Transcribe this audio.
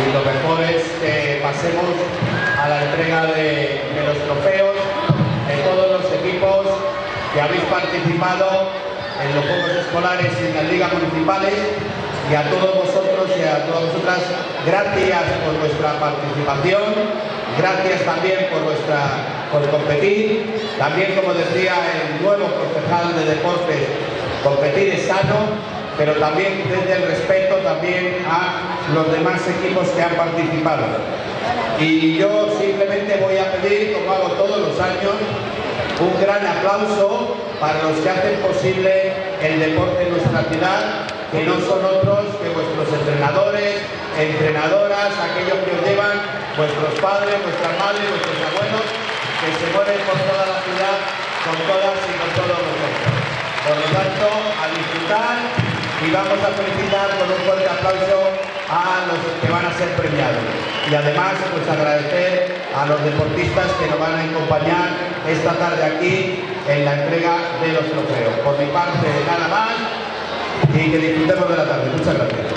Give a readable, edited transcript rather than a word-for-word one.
y lo mejor es que pasemos a la entrega de los trofeos de todos los equipos que habéis participado en los Juegos Escolares y en las ligas municipales, y a todos vosotros y a todas vosotras, gracias por vuestra participación, gracias también por competir. También, como decía el nuevo concejal de deportes, competir es sano, pero también desde el respeto también a los demás equipos que han participado. Y yo simplemente voy a pedir, como hago todos los años, un gran aplauso para los que hacen posible el deporte en nuestra ciudad, que no son otros que vuestros entrenadores, entrenadoras, aquellos que os llevan, vuestros padres, vuestras madres, vuestros abuelos, que se mueven por toda la ciudad con todas y con todos nosotros. Por lo tanto, a disfrutar, y vamos a felicitar con un fuerte aplauso a los que van a ser premiados. Y además, pues agradecer a los deportistas que nos van a acompañar esta tarde aquí en la entrega de los trofeos. Por mi parte, nada más, y que disfrutemos de la tarde. Muchas gracias.